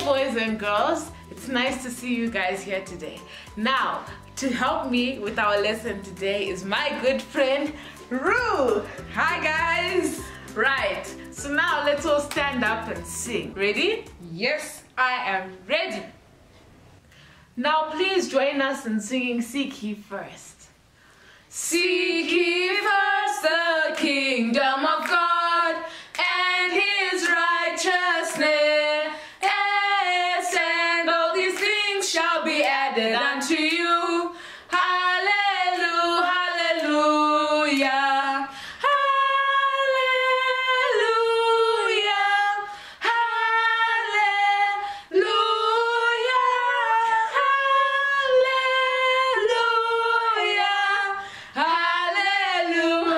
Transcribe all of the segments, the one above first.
boys and girls, it's nice to see you guys here today. Now, to help me with our lesson today is my good friend Rue. Hi guys. Right, so now let's all stand up and sing. Ready? Yes, I am ready. Now please join us in singing Seek Ye First. Seek ye first the kingdom of God and his righteousness, and all these things shall be added unto you. Hallelujah, hallelujah, hallelujah, hallelujah,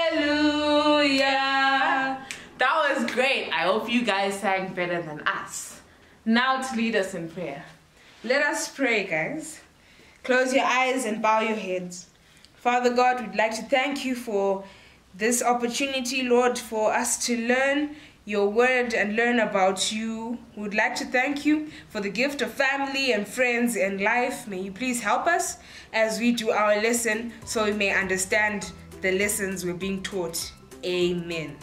hallelujah. That was great. I hope you guys sang better than us. Now to lead us in prayer. Let us pray, guys. Close your eyes and bow your heads. Father God, we'd like to thank you for this opportunity, Lord, for us to learn your word and learn about you. We'd like to thank you for the gift of family and friends and life. May you please help us as we do our lesson so we may understand the lessons we're being taught. Amen.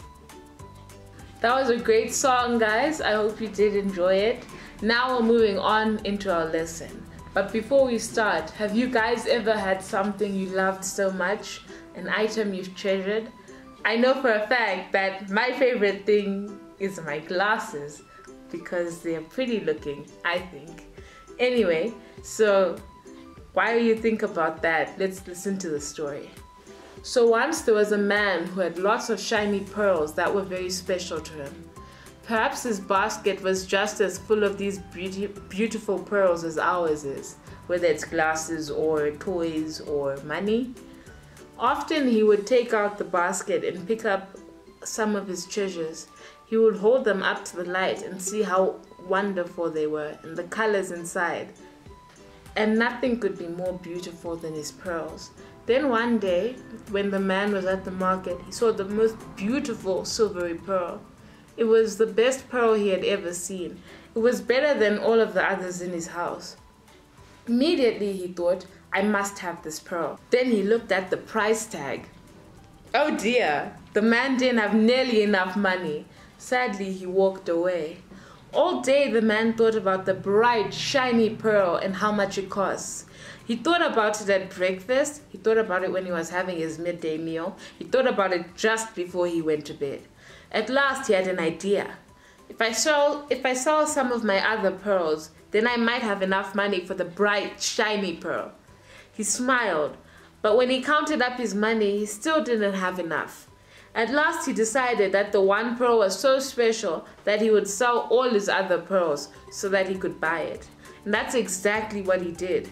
That was a great song, guys. I hope you did enjoy it. Now we're moving on into our lesson. But before we start, have you guys ever had something you loved so much, an item you've treasured? I know for a fact that my favorite thing is my glasses because they're pretty looking, I think. Anyway, so while you think about that, let's listen to the story. So once there was a man who had lots of shiny pearls that were very special to him. Perhaps his basket was just as full of these beautiful pearls as ours is, whether it's glasses or toys or money. Often he would take out the basket and pick up some of his treasures. He would hold them up to the light and see how wonderful they were and the colors inside. And nothing could be more beautiful than his pearls. Then one day, when the man was at the market, he saw the most beautiful silvery pearl. It was the best pearl he had ever seen. It was better than all of the others in his house. Immediately he thought, I must have this pearl. Then he looked at the price tag. Oh dear, the man didn't have nearly enough money. Sadly, he walked away. All day the man thought about the bright, shiny pearl and how much it costs. He thought about it at breakfast. He thought about it when he was having his midday meal. He thought about it just before he went to bed. At last he had an idea. If I sell some of my other pearls, then I might have enough money for the bright, shiny pearl. He smiled, but when he counted up his money, he still didn't have enough. At last he decided that the one pearl was so special that he would sell all his other pearls so that he could buy it. And that's exactly what he did.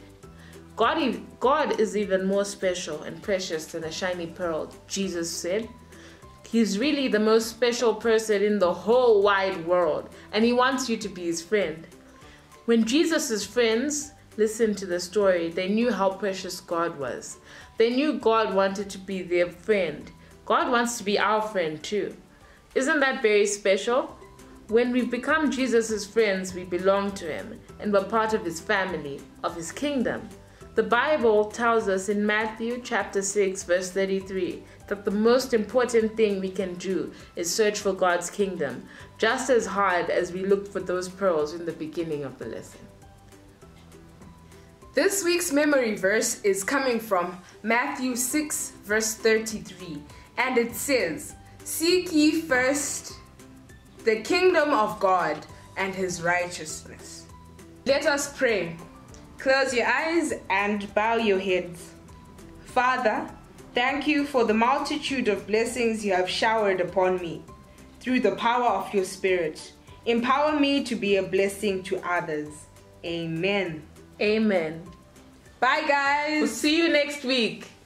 God is even more special and precious than a shiny pearl, Jesus said. He's really the most special person in the whole wide world, and he wants you to be his friend. When Jesus' friends listened to the story, they knew how precious God was. They knew God wanted to be their friend. God wants to be our friend too. Isn't that very special? When we become Jesus' friends, we belong to him, and we're part of his family, of his kingdom. The Bible tells us in Matthew chapter 6 verse 33 that the most important thing we can do is search for God's kingdom, just as hard as we looked for those pearls in the beginning of the lesson. This week's memory verse is coming from Matthew 6 verse 33, and it says, Seek ye first the kingdom of God and his righteousness. Let us pray. Close your eyes and bow your heads. Father, thank you for the multitude of blessings you have showered upon me through the power of your Spirit. Empower me to be a blessing to others. Amen. Amen. Bye, guys. We'll see you next week.